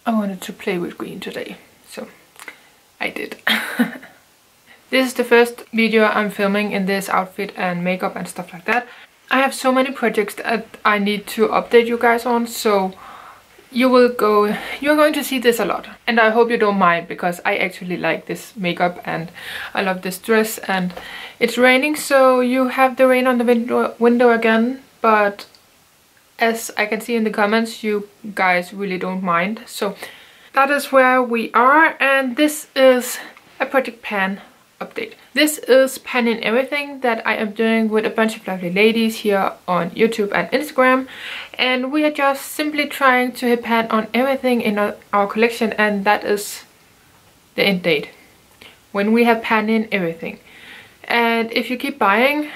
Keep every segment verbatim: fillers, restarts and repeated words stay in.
I wanted to play with green today, so I did. This is the first video I'm filming in this outfit and makeup and stuff like that. I have so many projects that I need to update you guys on, so you will go, you're going to see this a lot. And I hope you don't mind, because I actually like this makeup and I love this dress. And it's raining, so you have the rain on the window, window again, but as I can see in the comments, you guys really don't mind. So that is where we are, and this is a Project Pan update. This is panning everything that I am doing with a bunch of lovely ladies here on YouTube and Instagram, and we are just simply trying to hit pan on everything in our, our collection, and that is the end date, when we have panned in everything. And if you keep buying,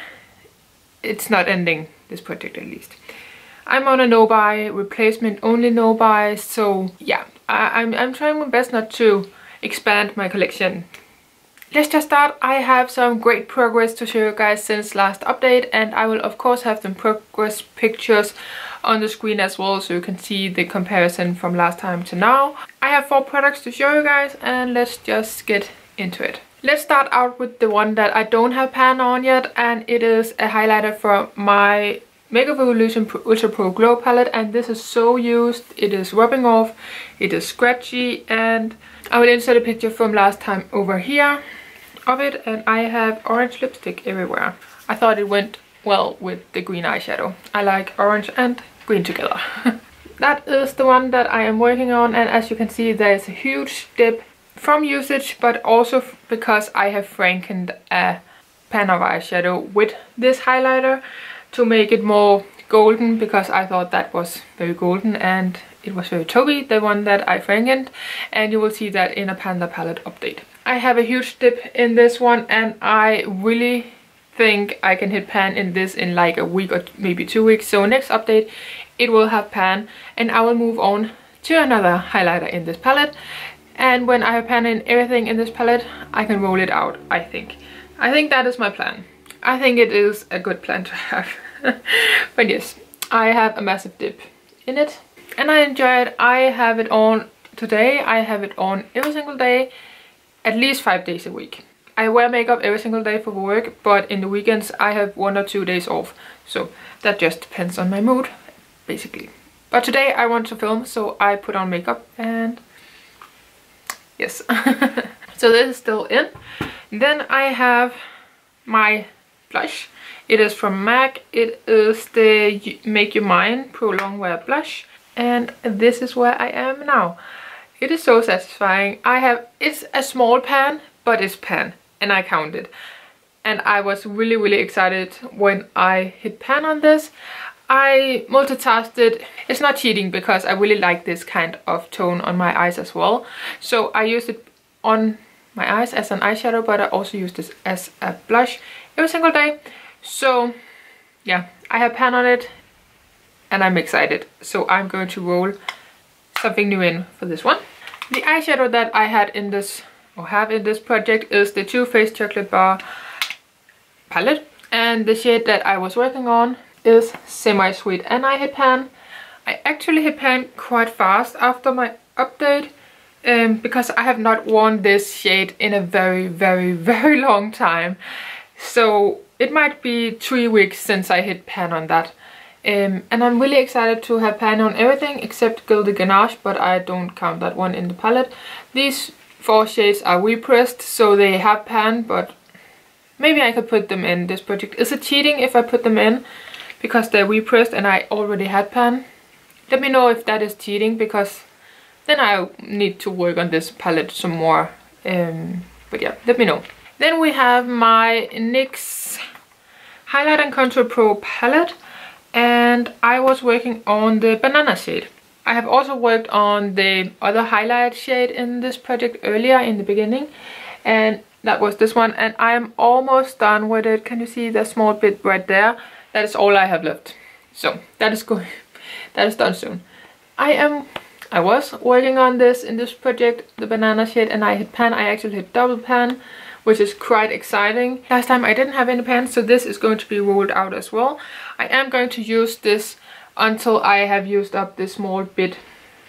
it's not ending, this project at least. I'm on a no-buy, replacement only no-buy, so yeah, I, I'm, I'm trying my best not to expand my collection. Let's just start. I have some great progress to show you guys since last update, and I will of course have some progress pictures on the screen as well, so you can see the comparison from last time to now. I have four products to show you guys, and let's just get into it. Let's start out with the one that I don't have pan on yet, and it is a highlighter from my Makeup Revolution Ultra Pro Glow palette, and this is so used. It is rubbing off, it is scratchy, and I will insert a picture from last time over here of it. And I have orange lipstick everywhere. I thought it went well with the green eyeshadow. I like orange and green together. That is the one that I am working on, and as you can see, there is a huge dip from usage, but also because I have frankened a pan of eyeshadow with this highlighter to make it more golden, because I thought that was very golden and it was very taupey, the one that I frankened, and you will see that in a Panda palette update. I have a huge dip in this one, and I really think I can hit pan in this in like a week or maybe two weeks. So next update it will have pan, and I will move on to another highlighter in this palette. And when I have pan in everything in this palette, I can roll it out, I think. I think that is my plan. I think it is a good plan to have. But yes, I have a massive dip in it, and I enjoy it. I have it on today. I have it on every single day, at least five days a week. I wear makeup every single day for work, but in the weekends I have one or two days off. So that just depends on my mood, basically. But today I want to film, so I put on makeup, and yes. So this is still in. Then I have my blush. It is from MAC. It is the Make Your Mine Pro Long Wear Blush, and this is where I am now. It is so satisfying. I have, it's a small pan, but it's pan, and I counted. And I was really really excited when I hit pan on this. I multitasked. It's not cheating, because I really like this kind of tone on my eyes as well. So I used it on my eyes as an eyeshadow, but I also use this as a blush every single day. So yeah, I have pan on it and I'm excited. So I'm going to roll something new in for this one. The eyeshadow that I had in this, or have in this project, is the Too Faced Chocolate Bar palette, and the shade that I was working on is Semi Sweet, and I hit pan. I actually hit pan quite fast after my update, um, because I have not worn this shade in a very very very long time. So it might be three weeks since I hit pan on that. Um, and I'm really excited to have pan on everything except Gilded Ganache, but I don't count that one in the palette. These four shades are repressed, so they have pan, but maybe I could put them in this project. Is it cheating if I put them in because they're repressed and I already had pan? Let me know if that is cheating, because then I need to work on this palette some more. Um, but yeah, let me know. Then we have my NYX Highlight and Contour Pro palette, and I was working on the banana shade. I have also worked on the other highlight shade in this project earlier in the beginning, and that was this one, and I'm almost done with it. Can you see the small bit right there? That is all I have left. So that is going, that is done soon. I am I was working on this in this project, the banana shade, and I hit pan. I actually hit double pan, which is quite exciting. Last time I didn't have any pans, so this is going to be rolled out as well. I am going to use this until I have used up this small bit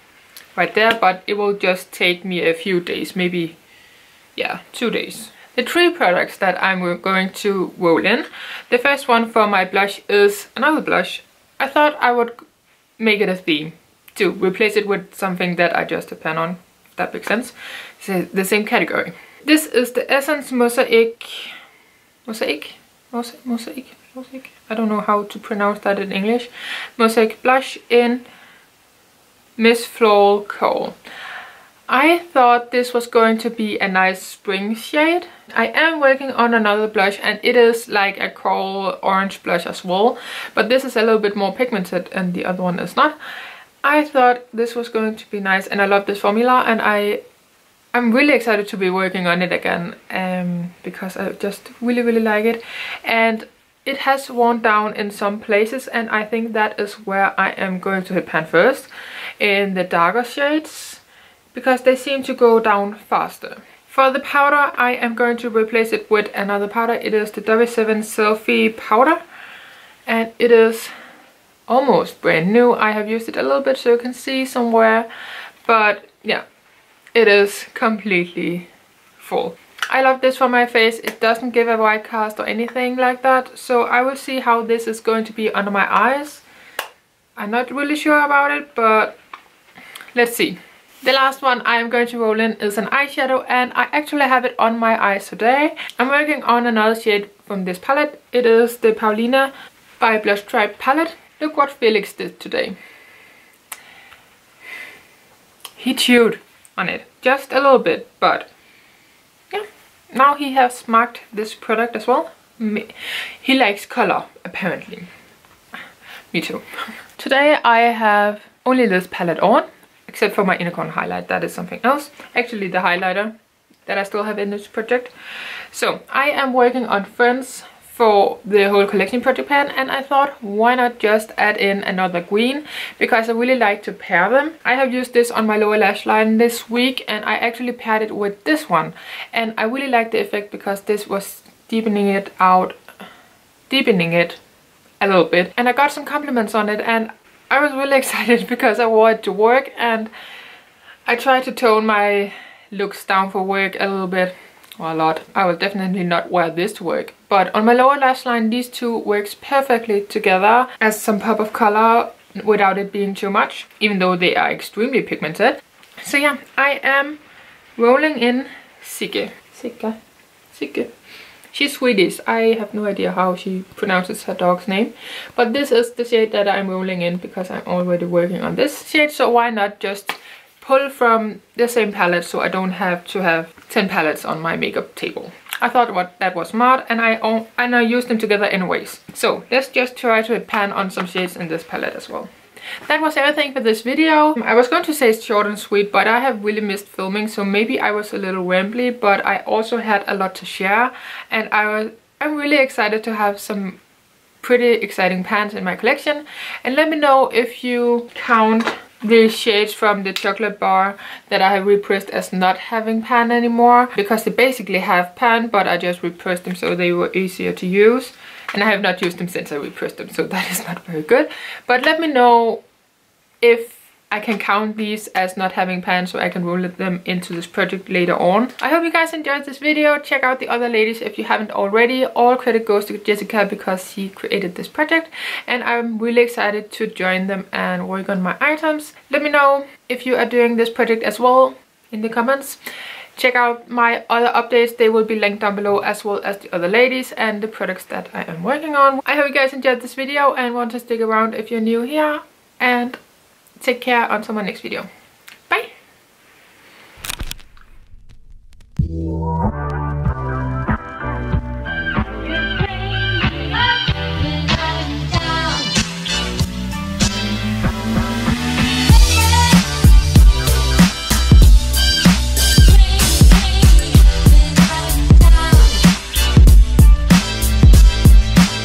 right there, but it will just take me a few days, maybe, yeah, two days. The three products that I'm going to roll in. The first one for my blush is another blush. I thought I would make it a theme to replace it with something that I just pan on, if that makes sense. It's the same category. This is the Essence Mosaic, Mosaic, Mosaic, Mosaic, Mosaic. I don't know how to pronounce that in English. Mosaic blush in Miss Floral Coal. I thought this was going to be a nice spring shade. I am working on another blush and it is like a coral orange blush as well, but this is a little bit more pigmented and the other one is not. I thought this was going to be nice and I love this formula, and I I'm really excited to be working on it again um, because I just really really like it, and it has worn down in some places, and I think that is where I am going to hit pan first, in the darker shades, because they seem to go down faster. For the powder, I am going to replace it with another powder. It is the W seven Selfie powder, and it is almost brand new. I have used it a little bit so you can see somewhere, but yeah, it is completely full. I love this for my face. It doesn't give a white cast or anything like that, so I will see how this is going to be under my eyes. I'm not really sure about it, but let's see. The last one I am going to roll in is an eyeshadow, and I actually have it on my eyes today. I'm working on another shade from this palette. It is the Paulina by Blush Tribe palette. Look what Felix did today. He chewed on it just a little bit, but yeah, now he has marked this product as well. He likes color, apparently. Me too. Today I have only this palette on, except for my inner corner highlight. That is something else. Actually, the highlighter that I still have in this project. So I am working on Friends for the whole collection project pan, and I thought, why not just add in another green, because I really like to pair them. I have used this on my lower lash line this week, and I actually paired it with this one, and I really like the effect because this was deepening it out, deepening it a little bit, and I got some compliments on it, and I was really excited because I wore it to work, and I tried to tone my looks down for work a little bit, or a lot. I will definitely not wear this to work, but on my lower lash line these two works perfectly together as some pop of color without it being too much, even though they are extremely pigmented. So yeah, I am rolling in Sigge. Sigge. Sigge. She's Swedish. I have no idea how she pronounces her dog's name, but this is the shade that I'm rolling in because I'm already working on this shade, so why not just pull from the same palette so I don't have to have ten palettes on my makeup table. I thought what that was smart, and I and I used them together anyways. So let's just try to pan on some shades in this palette as well. That was everything for this video. I was going to say it's short and sweet, but I have really missed filming, so maybe I was a little rambly, but I also had a lot to share, and I was I'm really excited to have some pretty exciting pans in my collection. And let me know if you count the shades from the chocolate bar that I have repressed as not having pan anymore, because they basically have pan, but I just repressed them so they were easier to use, and I have not used them since I repressed them, so that is not very good. But let me know if I can count these as not having pan so I can roll them into this project later on. I hope you guys enjoyed this video. Check out the other ladies if you haven't already. All credit goes to Jessica because she created this project, and I'm really excited to join them and work on my items. Let me know if you are doing this project as well in the comments. Check out my other updates. They will be linked down below, as well as the other ladies and the products that I am working on. I hope you guys enjoyed this video and want to stick around if you're new here, and take care until my next video.